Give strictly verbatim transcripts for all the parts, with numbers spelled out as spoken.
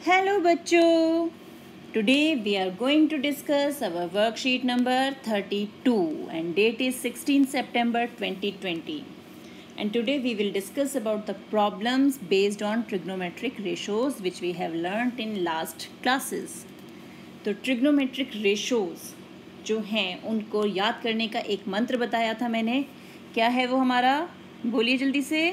Hello बच्चों, today we are going to discuss our worksheet number thirty-two and date is sixteenth September twenty twenty. And today we will discuss about the problems based on trigonometric ratios which we have learnt in last classes. तो trigonometric ratios जो हैं उनको याद करने का एक मंत्र बताया था मैंने. क्या है वो हमारा? बोलिए जल्दी से.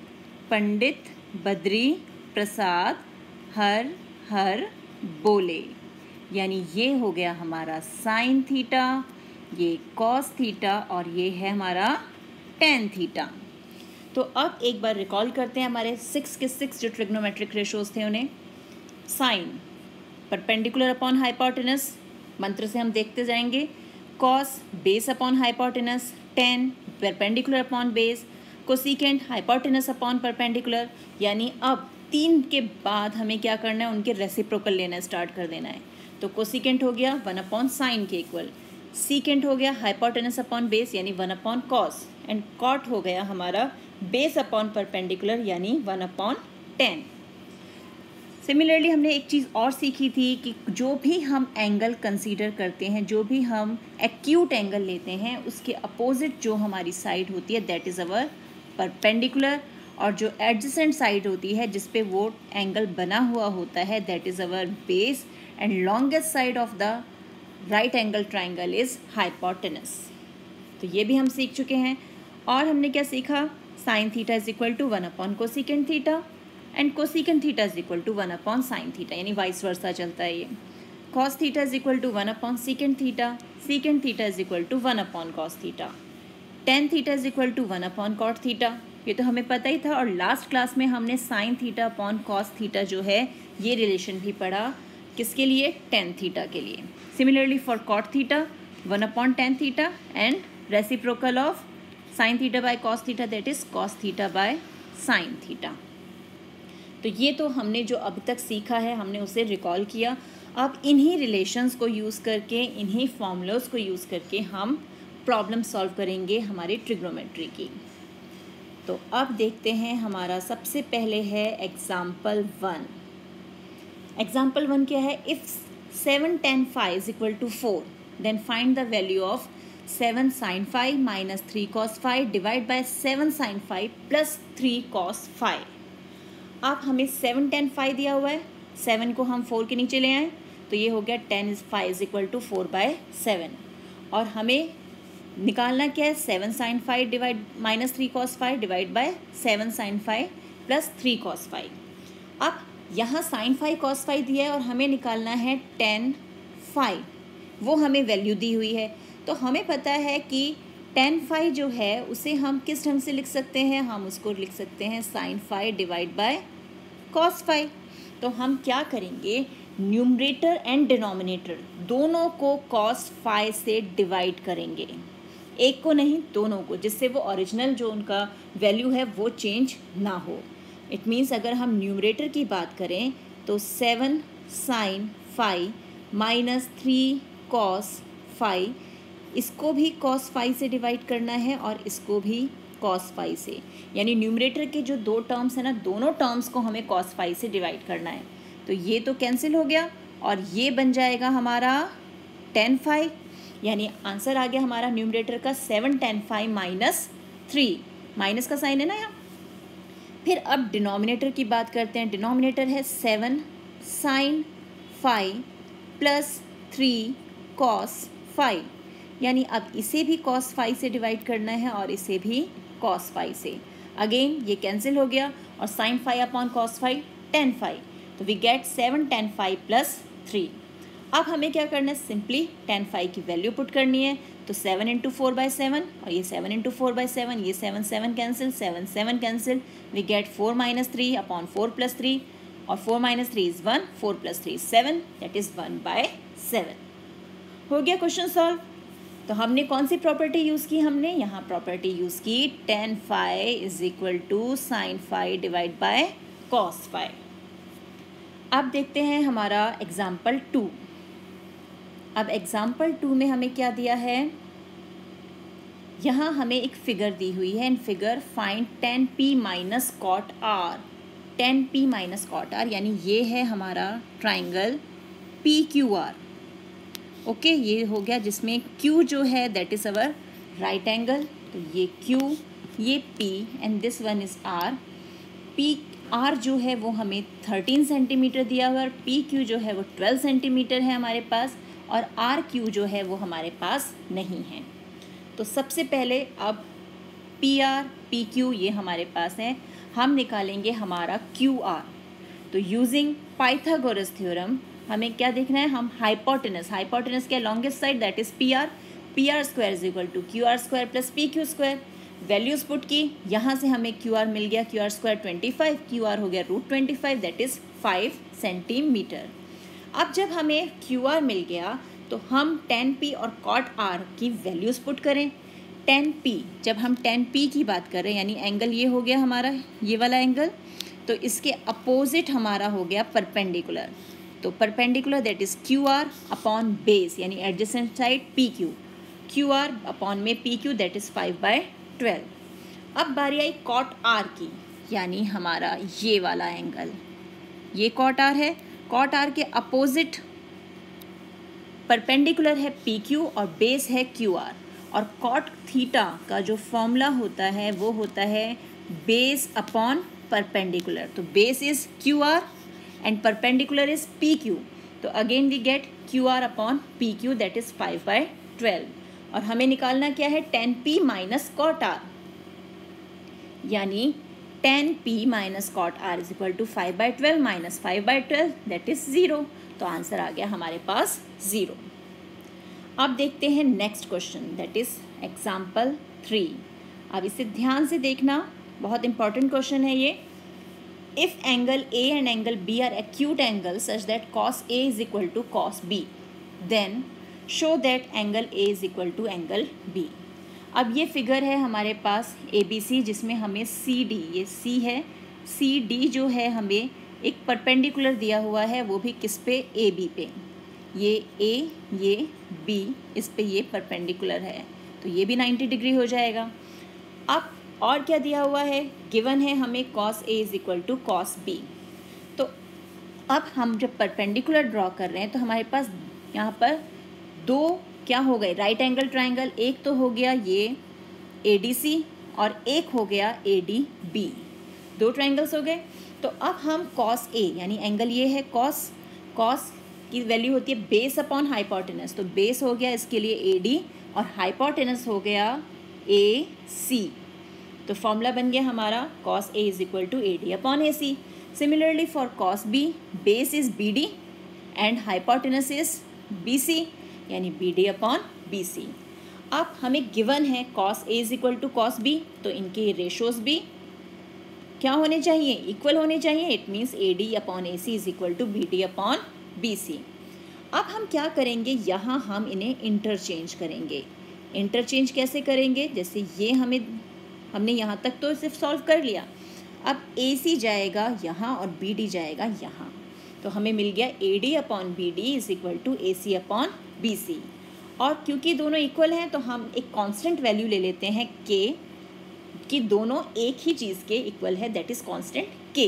पंडित बद्री प्रसाद हर हर बोले. यानी ये हो गया हमारा साइन थीटा, ये कॉस थीटा और ये है हमारा टेन थीटा. तो अब एक बार रिकॉल करते हैं हमारे सिक्स के सिक्स जो ट्रिग्नोमेट्रिक रेशोज थे उन्हें. साइन परपेंडिकुलर अपॉन हाइपोटेनस, मंत्र से हम देखते जाएंगे. Cos base upon hypotenuse, tan perpendicular upon base, cosecant hypotenuse upon perpendicular. यानी अब तीन के बाद हमें क्या करना है, उनके रेसिप्रोकल लेना स्टार्ट कर देना है. तो कोसिकेंट हो गया वन अपॉन साइन के इक्वल, सीकेंट हो गया हाइपोटेनस अपॉन बेस यानी one upon cos, and cot हो गया हमारा बेस अपॉन परपेंडिकुलर यानी वन अपॉन टेन. सिमिलरली हमने एक चीज़ और सीखी थी कि जो भी हम एंगल कंसीडर करते हैं, जो भी हम एक्यूट एंगल लेते हैं, उसके अपोजिट जो हमारी साइड होती है दैट इज़ अवर परपेंडिकुलर, और जो एडजेसेंट साइड होती है जिस पे वो एंगल बना हुआ होता है that is our base, and longest side of the right angle triangle is hypotenuse. तो ये भी हम सीख चुके हैं. और हमने क्या सीखा? Sine theta is equal to one upon cosecant theta and cosecant theta is equal to one upon sine theta, यानी वाइस वर्सा चलता है ये. Cos theta is equal to one upon secant theta, secant theta is equal to one upon cos theta, tan theta is equal to one upon cot theta. ये तो हमें पता ही था. और लास्ट क्लास में हमने sine theta upon cos theta जो है ये रिलेशन भी पढ़ा. किसके लिए? टेन थीटा के लिए. Similarly for cot theta one upon tan theta and reciprocal of sine theta by cos theta that is cos theta by sine theta. तो ये तो हमने जो अब तक सीखा है हमने उसे रिकॉल किया. अब इन्हीं रिलेशंस को यूज़ करके, इन्हीं फॉर्मूलाज को यूज़ करके हम प्रॉब्लम सॉल्व करेंगे हमारे ट्रिग्नोमेट्री की. तो अब देखते हैं हमारा सबसे पहले है एग्जाम्पल वन. एग्जाम्पल वन क्या है? If seven tan five is equal to four then find the value of seven sine five minus three cos five divide by seven sine five plus three cos five. अब हमें seven tan five दिया हुआ है, seven को हम four के नीचे ले आए तो ये हो गया tan is five is equal to four by seven. और हमें निकालना क्या है? Seven sine five divide minus three cos five divide by seven sine five plus three cos five. अब यहाँ साइन फाइव कॉस फाइव दिया है और हमें निकालना है टेन फाइव, वो हमें वैल्यू दी हुई है. तो हमें पता है कि टेन फाइव जो है उसे हम किस ढंग से लिख सकते हैं? हम उसको लिख सकते हैं sine five divide by cos five. तो हम क्या करेंगे? न्यूमरेटर एंड डिनोमिनेटर दोनों को कॉस फाइव से डिवाइड करेंगे, एक को नहीं दोनों को, जिससे वो ओरिजिनल जो उनका वैल्यू है वो चेंज ना हो. इट मीन्स अगर हम न्यूमरेटर की बात करें तो seven sine five minus three cos five, इसको भी कॉस फाइव से डिवाइड करना है और इसको भी कॉस फाइव से. यानी न्यूमरेटर के जो दो टर्म्स हैं ना, दोनों टर्म्स को हमें कॉस फाइव से डिवाइड करना है. तो ये तो कैंसिल हो गया और ये बन जाएगा हमारा टेन फाइव. यानी आंसर आ गया हमारा न्यूमरेटर का seven tan five minus three, minus का साइन है ना यहाँ. फिर अब डिनोमिनेटर की बात करते हैं. डिनोमिनेटर है seven sine five plus three cos five, यानी अब इसे भी कॉस फाइव से डिवाइड करना है और इसे भी कॉस फाइव से. अगेन ये कैंसिल हो गया और sine five upon cos five tan five, तो we get seven tan five plus three. अब हमें क्या करना है? सिंपली टेन फाइव की वैल्यू पुट करनी है. तो seven into four by seven और ये seven into four by seven, ये seven seven cancel, seven seven cancel, we get four minus three upon four plus three, और four minus three is one, four plus three is seven, that is one by seven. हो गया question solve. तो हमने कौन सी property use की? हमने यहाँ property use की tan five is equal to sine five divide by cos five. अब देखते हैं हमारा एग्जाम्पल टू. अब एग्जाम्पल टू में हमें क्या दिया है? यहाँ हमें एक फिगर दी हुई है. In figure find tan P minus cot R. Tan P minus cot R, यानी ये है हमारा triangle P Q R. Okay, ये हो गया जिसमें Q जो है that is our right angle, तो ये Q, ये P and this one is R। P R जो है वो हमें थर्टीन सेंटीमीटर दिया हुआ है और पी क्यू जो है वो ट्वेल्व सेंटीमीटर है हमारे पास, और आर क्यू जो है वो हमारे पास नहीं है। तो सबसे पहले अब पी आर पी क्यू ये हमारे पास है, हम निकालेंगे हमारा क्यू आर। तो यूजिंग पाइथागोरस थ्योरम हमें क्या देखना है, हम हाइपोटेनस, हाइपोटेनस के longest side that is P R, P R square is equal to Q R square plus P Q square. Values put की, यहाँ से हमें क्यू आर मिल गया, Q R square twenty five, Q R हो गया root twenty five that is five centimetre. अब जब हमें क्यू आर मिल गया तो हम टेन पी और कॉट आर की वैल्यूज़ पुट करें। टेन पी, जब हम टेन पी की बात कर रहे हैं यानी एंगल ये हो गया हमारा ये वाला एंगल, तो इसके अपोजिट हमारा हो गया परपेंडिकुलर। तो perpendicular that is Q R upon base यानी adjacent side P Q, Q R upon में P Q that is five by twelve. अब बारी आई कॉट आर की, यानी हमारा ये वाला एंगल, ये कॉट आर है। कॉट आर के अपोजिट परपेंडिकुलर है पी क्यू और बेस है क्यू आर, और कॉट थीटा का जो फॉर्मूला होता है वो होता है बेस अपॉन परपेंडिकुलर। तो base is Q R and perpendicular is P Q, तो again we get Q R upon P Q that is five by twelve. और हमें निकालना क्या है, tan P minus cot R, यानी ten P minus cot R is equal to five by twelve minus five by twelve that is zero. तो answer आ गया हमारे पास ज़ीरो। अब देखते हैं next question that is example three. अब इसे ध्यान से देखना, बहुत इंपॉर्टेंट क्वेश्चन है ये। If angle A and angle B are acute angle such that cos A is equal to cos B, then show that angle A is equal to angle B. अब ये फिगर है हमारे पास A B C, जिसमें हमें C D, ये सी है, C D जो है हमें एक परपेंडिकुलर दिया हुआ है, वो भी किस पे, ए बी पे। ये ए, ये बी, इस पे ये परपेंडिकुलर है, तो ये भी नाइन्टी डिग्री हो जाएगा। अब और क्या दिया हुआ है, गिवन है हमें cos A is equal to cos B. तो अब हम जब परपेंडिकुलर ड्रॉ कर रहे हैं तो हमारे पास यहाँ पर दो क्या हो गए, राइट एंगल ट्राइंगल। एक तो हो गया ये ए डी सी और एक हो गया ए डी बी, दो ट्राइंगल्स हो गए। तो अब हम कॉस ए यानी एंगल ये है कॉस, कॉस की वैल्यू होती है बेस अपॉन हाइपोटेनस, तो बेस हो गया इसके लिए ए डी और हाइपोटेनस हो गया ए सी। तो फॉर्मूला बन गया हमारा cos A is equal to A D upon A C. Similarly for cos B, base is B D and hypotenuse is B C, यानी B D upon B C. अब हमें गिवन है cos A is equal to cos B, तो इनके ratios भी क्या होने चाहिए, इक्वल होने चाहिए। It means A D upon A C is equal to B D upon B C. अब हम क्या करेंगे, यहाँ हम इन्हें इंटरचेंज करेंगे। इंटरचेंज कैसे करेंगे, जैसे ये हमें हमने यहाँ तक तो सिर्फ सॉल्व कर लिया, अब ए सी जाएगा यहाँ और बी डी जाएगा यहाँ, तो हमें मिल गया A D upon B D is equal to A C upon B C. और क्योंकि दोनों इक्वल हैं तो हम एक कांस्टेंट वैल्यू ले लेते हैं के, कि दोनों एक ही चीज़ के इक्वल है, दैट इज़ कांस्टेंट के।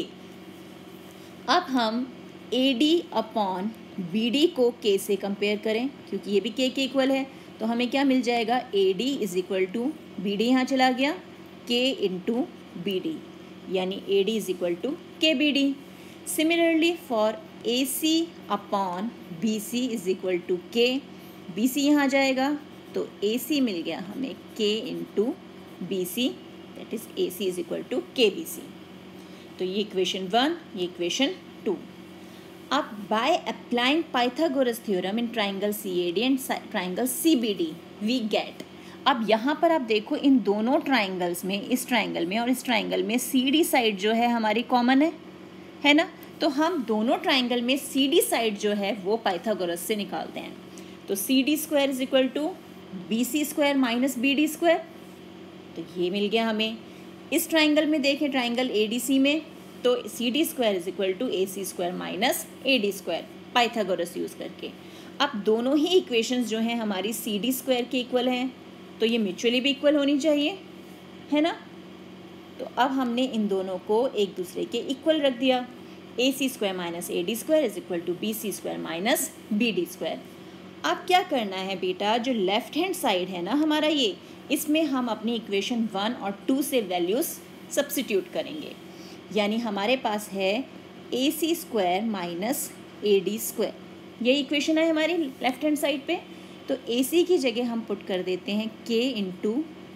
अब हम A D upon B D को के से कंपेयर करें, क्योंकि ये भी के के इक्वल है, तो हमें क्या मिल जाएगा, A D is equal to B D यहाँ चला गया, के इंटू बी डी, यानी A D is equal to K B D. Similarly for A C upon B C is equal to K, B C यहाँ जाएगा तो A C मिल गया हमें K into B C, that is A C is equal to K B C. तो ये equation one, ये equation two. अब bye applying Pythagoras theorem in triangle C A D and triangle C B D we get. अब यहाँ पर आप देखो इन दोनों ट्राइंगल्स में, इस ट्राइंगल में और इस ट्राइंगल में सी डी साइड जो है हमारी कॉमन है, है ना। तो हम दोनों ट्राइंगल में सी डी साइड जो है वो पाइथागोरस से निकालते हैं। तो C D square is equal to B C square minus B D square, तो ये मिल गया हमें। इस ट्राइंगल में देखें, ट्राइंगल ए डी सी में, तो C D square is equal to A C square minus A D square, Pythagoras use करके। अब दोनों ही इक्वेशंस जो हैं हमारी सी डी स्क्वायर के इक्वल हैं, तो ये म्यूचुअली भी इक्वल होनी चाहिए, है ना। तो अब हमने इन दोनों को एक दूसरे के इक्वल रख दिया। A C square minus A D square is equal to B C square minus B D square. अब क्या करना है बेटा, जो लेफ्ट हैंड साइड है ना हमारा ये, इसमें हम अपनी इक्वेशन वन और टू से वैल्यूज़ सब्स्टिट्यूट करेंगे। यानी हमारे पास है A C square minus A D square, ये इक्वेशन है हमारी लेफ्ट हैंड साइड पे। तो ए सी की जगह हम पुट कर देते हैं K into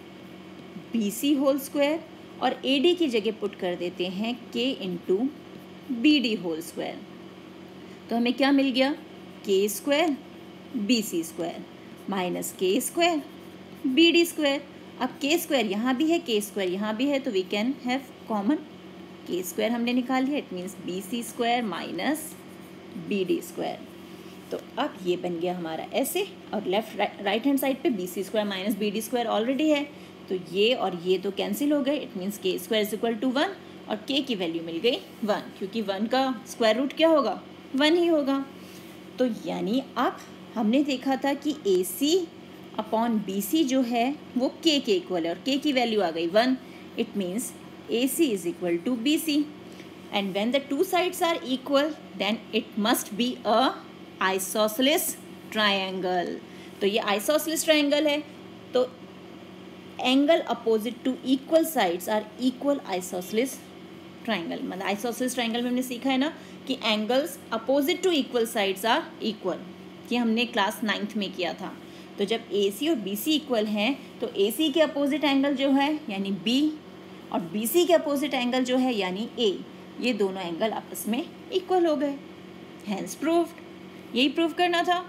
B C whole square और ए डी की जगह पुट कर देते हैं K into B D whole square. तो हमें क्या मिल गया, K square B C square minus K square B D square. अब के स्क्वायर यहाँ भी है, के स्क्वायर यहाँ भी है, तो we can have common K square हमने निकाल लिया। It means B C square minus B D square. तो अब ये बन गया हमारा ऐसे, और लेफ्ट राइट हैंड साइड पे B C square minus B D square already है, तो ये और ये तो कैंसिल हो गए। It means K square is equal to one और के की वैल्यू मिल गई वन, क्योंकि वन का स्क्वायर रूट क्या होगा, वन ही होगा। तो यानी अब हमने देखा था कि ए सी अपॉन बी सी जो है वो के के इक्वल है और के की वैल्यू आ गई one. It means A C is equal to B C and when the two sides are equal then it must be a isosceles triangle. तो ये आइसोसेलेस ट्रायंगल है, तो angle opposite to equal sides are equal isosceles triangle. मतलब isosceles triangle में हमने सीखा है ना कि angles opposite to equal sides are equal, कि हमने क्लास नाइन्थ में किया था। तो जब ए सी और बी सी इक्वल हैं तो ए सी के अपोजिट एंगल जो है यानी बी और बी सी के अपोजिट एंगल जो है यानी ए, ये दोनों एंगल आपस में इक्वल हो गए। हैंस प्रूव्ड, यही प्रूव करना था।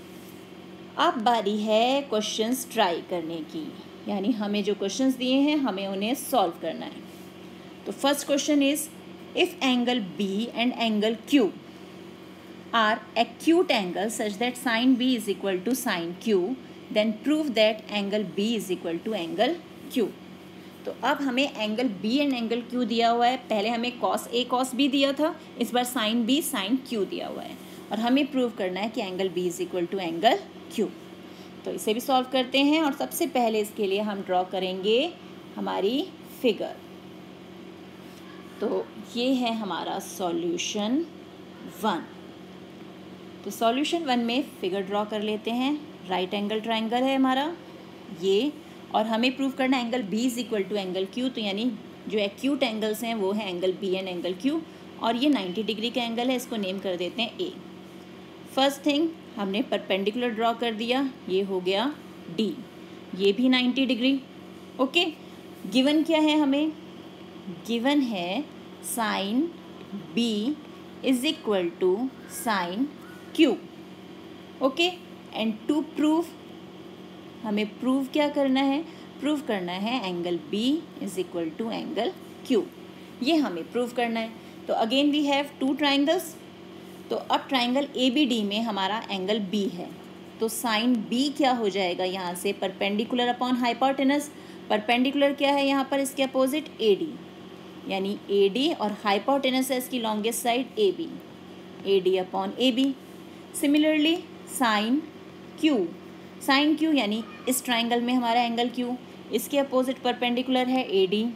अब बारी है क्वेश्चंस ट्राई करने की, यानी हमें जो क्वेश्चंस दिए हैं हमें उन्हें सॉल्व करना है। तो first question is if angle B and angle Q are acute angle such that sin B is equal to sin Q, then prove that angle B is equal to angle Q। तो अब हमें angle B and angle Q दिया हुआ है। पहले हमें cos A cos B दिया था, इस बार sin B sin Q दिया हुआ है और हमें प्रूव करना है कि angle B is equal to angle Q। तो इसे भी सॉल्व करते हैं और सबसे पहले इसके लिए हम ड्रॉ करेंगे हमारी फिगर। तो ये है हमारा सॉल्यूशन वन। तो सॉल्यूशन वन में फिगर ड्रॉ कर लेते हैं। राइट एंगल ट्रायंगल है हमारा ये, और हमें प्रूव करना है angle B is equal to angle Q. तो यानी जो एक्यूट एंगल्स हैं वो है angle B and angle Q, और ये नाइन्टी डिग्री का एंगल है, इसको नेम कर देते हैं ए। फर्स्ट थिंग हमने परपेंडिकुलर ड्रॉ कर दिया, ये हो गया डी, ये भी नाइन्टी डिग्री। ओके, गिवन क्या है हमें, गिवन है sine B is equal to sine Q। Okay, and to prove हमें प्रूव क्या करना है, प्रूव करना है angle B is equal to angle Q, ये हमें प्रूव करना है। तो again we have two triangles. तो अब ट्राइंगल ए बी डी में हमारा एंगल B है, तो साइन B क्या हो जाएगा यहाँ से, परपेंडिकुलर अपॉन हाइपोटेनस। परपेंडिकुलर क्या है यहाँ पर, इसके अपोजिट ए डी, यानी ए डी और हाइपोटेनस है इसकी longest side A B, A D upon A B. Similarly sine Q, sine Q यानी इस ट्राइंगल में हमारा एंगल क्यू, इसके अपोजिट परपेंडिकुलर है ए डी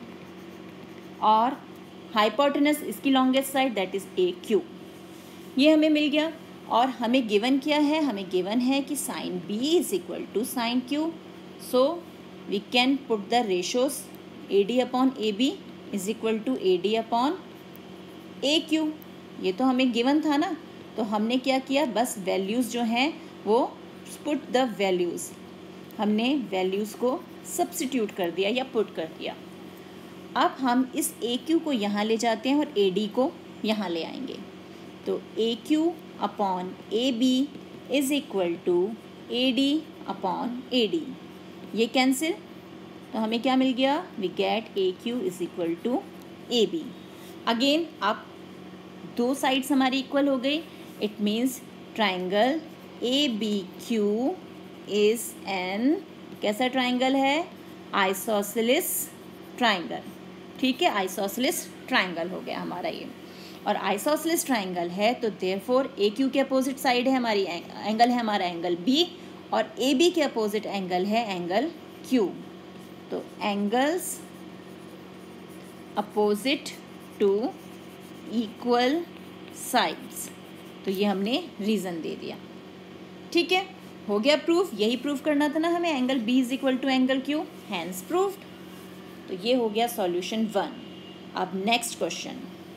और हाइपोटेनस इसकी longest side that is A Q. ये हमें मिल गया। और हमें गिवन क्या है, हमें गिवन है कि sine B is equal to sine Q, so we can put the ratios A D upon A B is equal to A D upon A Q. ये तो हमें गिवन था ना, तो हमने क्या किया, बस वैल्यूज़ जो हैं वो पुट द वैल्यूज़, हमने वैल्यूज़ को सब्स्टिट्यूट कर दिया या पुट कर दिया। अब हम इस ए क्यू को यहाँ ले जाते हैं और ए डी को यहाँ ले आएंगे। तो A Q upon A B is equal to A D upon A D, ये कैंसिल, तो हमें क्या मिल गया, we get A Q is equal to A B. Again अब दो साइड्स हमारी इक्वल हो गई। It means triangle A B Q is an कैसा ट्राइंगल है, आइसोसेलेस ट्राइंगल। ठीक है, आइसोसेलेस ट्राइंगल हो गया हमारा ये। और आइसोसेलेस ट्राइंगल है तो देयरफॉर ए क्यू के अपोजिट साइड है हमारी एंगल है हमारा एंगल बी, और ए बी के अपोजिट एंगल है एंगल क्यू। तो angles opposite to equal sides. तो ये हमने रीज़न दे दिया। ठीक है, हो गया प्रूफ। यही प्रूफ करना था ना हमें, angle B is equal to angle Q, hence proved. तो ये हो गया सॉल्यूशन वन। अब नेक्स्ट क्वेश्चन,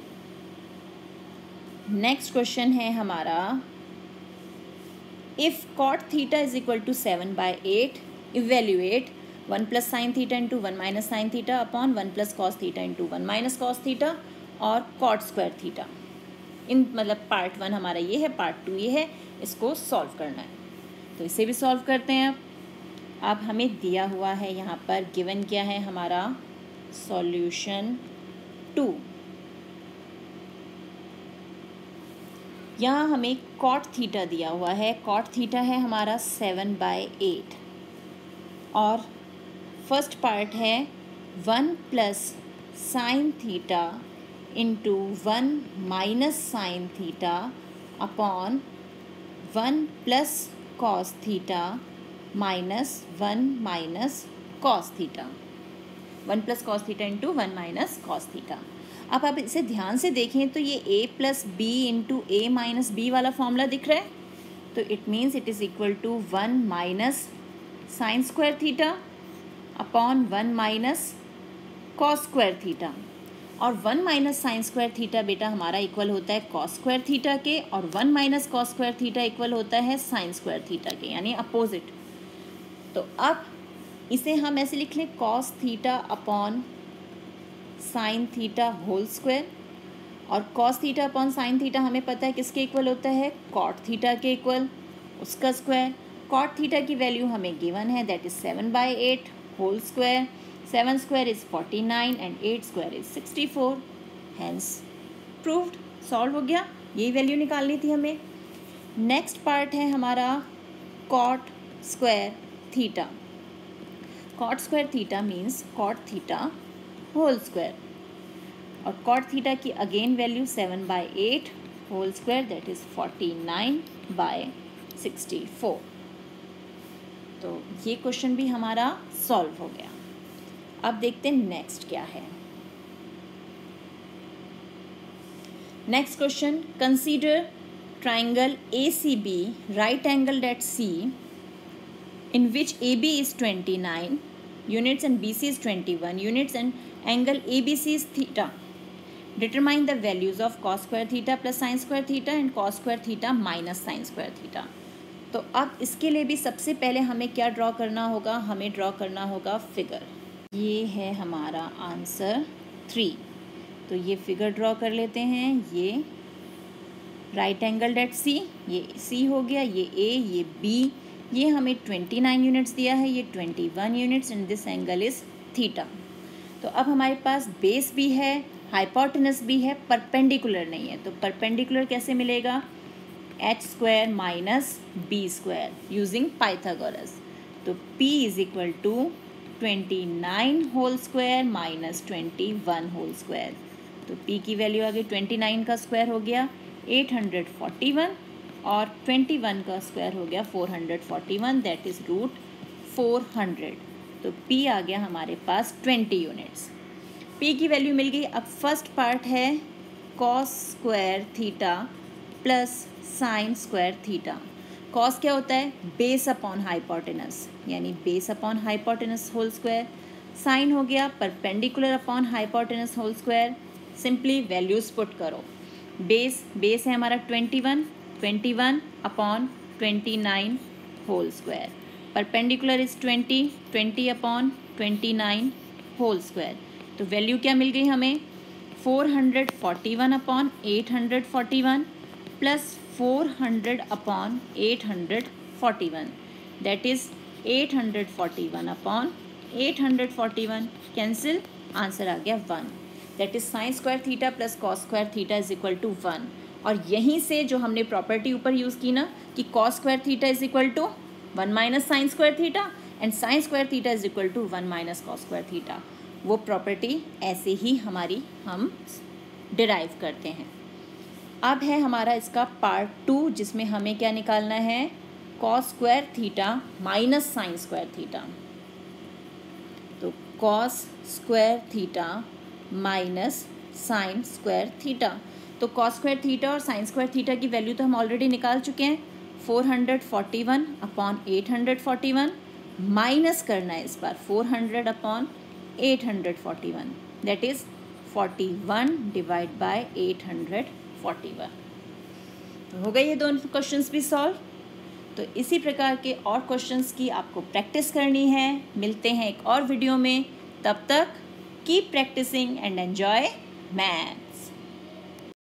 नेक्स्ट क्वेश्चन है हमारा, if cot theta is equal to seven by eight, evaluate one plus sine theta into one minus sine theta upon one plus cos theta into one minus cos theta और cot square theta. इन मतलब part one हमारा ये है, part two ये है, इसको solve करना है। तो इसे भी सॉल्व करते हैं। अब अब हमें दिया हुआ है यहाँ पर, गिवन क्या है हमारा, सॉल्यूशन टू। यहाँ हमें कॉट थीटा दिया हुआ है, कॉट थीटा है हमारा सेवन बाय एट, और फर्स्ट पार्ट है one plus sine theta into one minus sine theta upon one plus cos theta minus one minus cos theta, one plus cos theta into one minus cos theta. अब आप इसे ध्यान से देखें तो ये a plus B into A minus B वाला formula दिख रहा है। तो it means it is equal to one minus sine square theta upon one minus cos square theta, और one minus sine square theta बेटा हमारा इक्वल होता है कॉस स्क्वायर थीटा के, और one minus cos square theta equal होता है sign square theta के, यानी अपोजिट। तो अब इसे हम ऐसे लिख लें, cos theta upon sine theta whole square, और cos theta upon sine theta हमें पता है किसके इक्वल होता है, कॉट थीटा के इक्वल, उसका स्क्वायर। कॉट थीटा की वैल्यू हमें गिवन है, that is seven by eight whole square, seven square is forty nine and eight square is sixty four, hence proved, solve हो गया। यही वैल्यू निकालनी थी हमें। नेक्स्ट पार्ट है हमारा cot square theta. Cot square theta means cot theta whole square, और cot theta की again value seven by eight whole square, that is forty nine by sixty four. तो ये क्वेश्चन भी हमारा सॉल्व हो गया। अब देखते हैं नेक्स्ट क्या है। Next question, consider triangle A C B right angled at C in which A B is twenty-nine units and B C is twenty-one units and angle A B C is theta. Determine the values of cos square theta plus sin square theta and cos square theta minus sin square theta. तो अब इसके लिए भी सबसे पहले हमें क्या draw करना होगा, हमें ड्रॉ करना होगा फिगर। ये है हमारा आंसर थ्री। तो ये फिगर ड्रॉ कर लेते हैं। ये राइट एंगल्ड एट सी, ये सी हो गया, ये ए, ये बी, ये हमें ट्वेंटी नाइन यूनिट्स दिया है, ये twenty one units and this angle is theta. तो अब हमारे पास बेस भी है, हाइपोटेनस भी है, परपेंडिकुलर नहीं है। तो परपेंडिकुलर कैसे मिलेगा, H square minus B square using Pythagoras. तो p is equal to twenty nine whole square minus twenty one whole square. तो p की वैल्यू आ गई, ट्वेंटी नाइन का स्क्वायर हो गया एट हंड्रेड फोर्टी वन, और ट्वेंटी वन का स्क्वायर हो गया four hundred forty one, that is root four hundred. तो p आ गया हमारे पास ट्वेंटी यूनिट्स। p की वैल्यू मिल गई। अब फर्स्ट पार्ट है cos square theta plus sine square theta. Cos क्या होता है, बेस अपॉन हाइपोटेनस, यानी base upon hypotenuse whole square. Sine हो गया perpendicular upon hypotenuse whole square. Simply values put करो। बेस बेस है हमारा twenty one, twenty one upon twenty nine whole square. Perpendicular is twenty, twenty upon twenty nine whole square. तो value क्या मिल गई हमें, four hundred forty one upon eight hundred forty one plus four hundred upon eight hundred forty one, that is eight hundred forty one upon eight hundred forty one, cancel, answer आ गया one. That is sine square theta plus cos square theta is equal to one. और यहीं से जो हमने property ऊपर use की ना कि cos square theta is equal to one minus sine square theta and sine square theta is equal to one minus cos square theta, वो प्रॉपर्टी ऐसे ही हमारी हम डिराइव करते हैं। अब है हमारा इसका पार्ट टू, जिसमें हमें क्या निकालना है, cos square theta minus sine square theta. तो cos square theta minus sine square theta. तो कॉस स्क्वायर थीटा और साइन स्क्वायर थीटा की वैल्यू तो हम ऑलरेडी निकाल चुके हैं, four hundred forty one upon eight hundred forty one, minus करना है इस बार four hundred upon eight hundred forty one, that is forty one divide by eight hundred forty one. तो हो गए ये दोनों क्वेश्चंस भी सॉल्व। तो इसी प्रकार के और क्वेश्चंस की आपको प्रैक्टिस करनी है। मिलते हैं एक और वीडियो में, तब तक keep practicing and enjoy math.